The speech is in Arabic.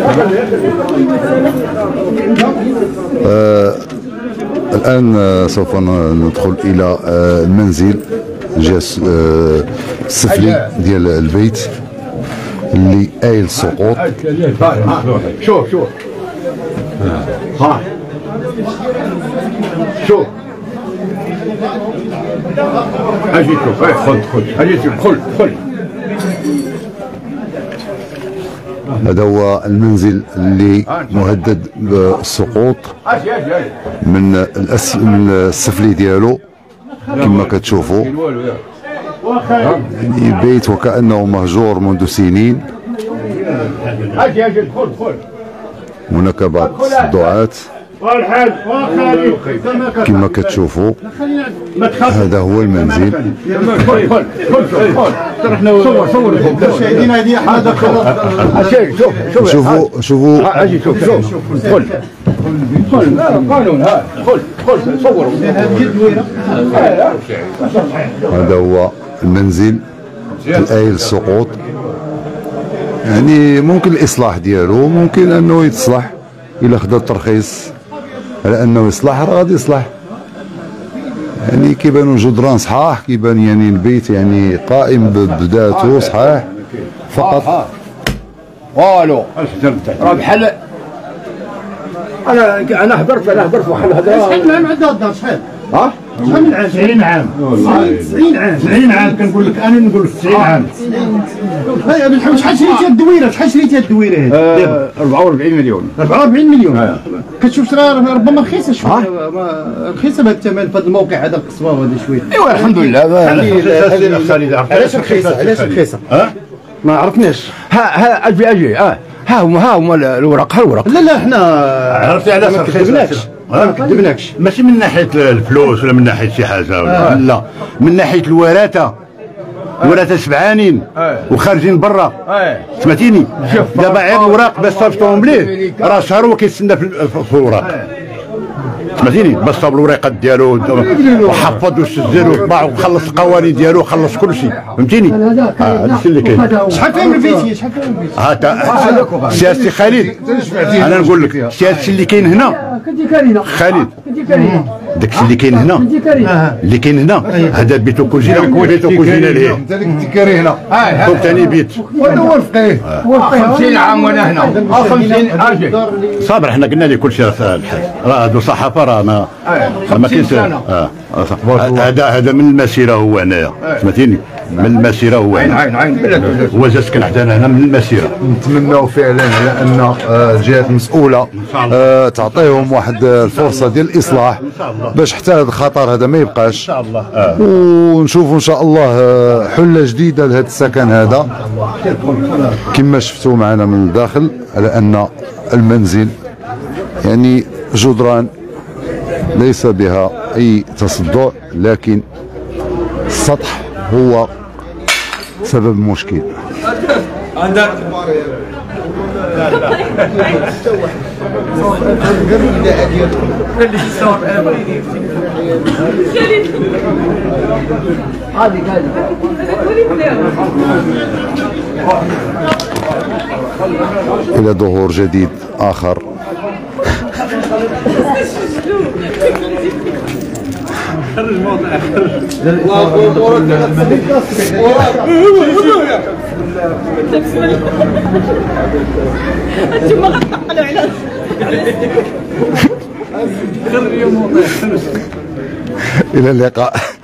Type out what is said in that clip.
الآن سوف ندخل إلى المنزل الجهة السفلي ديال البيت اللي آيل السقوط. شوف شوف ها شوف اجي شوف خذ اجي خذ هذا هو المنزل اللي مهدد بالسقوط من السفلي ديالو كما كتشوفوا. يعني بيت وكأنه مهجور منذ سنين. هناك بعض الصداعات كما كتشوفوا. هذا هو المنزل. شوفوا شوفوا هذا هو المنزل الآيل السقوط. يعني ممكن الإصلاح ديالو، ممكن أنه يتصلح إلا خدا الترخيص على أنه يصلح راه غادي يصلح. يعني كيبانوا جدران صحاح، كيبان يعني البيت يعني قائم بذاته صحاح فقط. والو راه بحال انا هضرت واحد الهضره. شحال من عام عندها الدار؟ شحال؟ ها؟ شحال من عام؟ 90 عام. 90 عام. 90 عام كنقول لك انا، نقول لك 90 عام. هيا بالحق شحال شريتيها الدويره؟ شحال شريتيها الدويره هذه؟ 44 مليون. 44 مليون. كتشوف ربما رخيصه شويه، رخيصه بهذا الثمن في هذا الموقع هذا القصبه وهذا شويه. ايوا الحمد لله. علاش رخيصه؟ علاش رخيصه؟ ما عرفناش. ها اجي ها هما الورق. ها الورق. لا احنا عرفتي علاش ما كذبناكش. ما كذبناكش. ماشي من ناحيه الفلوس ولا من ناحيه شي حاجه ولا لا، من ناحيه الوراثه. وراثه سبعانين وخارجين برا. سمعتيني؟ دابا غير الوراق باش صيفطوهم ليه راه شهر وكيتسنى في الوراق. سمعتيني؟ باش صاب الوريقات ديالو وحفظ وسجل وطبع وخلص القوانين ديالو وخلص كل شيء. فهمتيني؟ هذا الشيء اللي كاين. شحال فيها من البيتيه؟ شحال فيها من البيتيه؟ سياسي خالد، انا نقول لك سياسي اللي كاين هنا خالد، داك الشيء اللي كاين هنا اللي كاين هنا هذا بيتو كوزينه ليه. انت اللي كنتي كاري هنا. كنت ثاني بيت. وهذا هو الفقيه. 50 عام وانا هنا. 50 اجي صابر. حنا قلنا لك كل شيء راه الحال. راه هادو صحافه راه ما كاينش. هذا من المسيره هو هنايا. سمعتيني؟ من المسيره هو عين هو جا سكن حدانا هنا من المسيره. نتمناو فعلا على ان الجهات المسؤوله تعطيهم واحد الفرصه ديال الاصلاح باش حتى هذا الخطر هذا ما يبقاش ان شاء الله. ونشوفوا ان شاء الله حله جديده لهذا السكن هذا كما شفتوا معنا من الداخل، على ان المنزل يعني جدران ليس بها اي تصدع، لكن السطح هو سبب المشكل. عندك إلى ظهور جديد آخر. خرج موضوع انتم غتنقلوا على إلى اللقاء.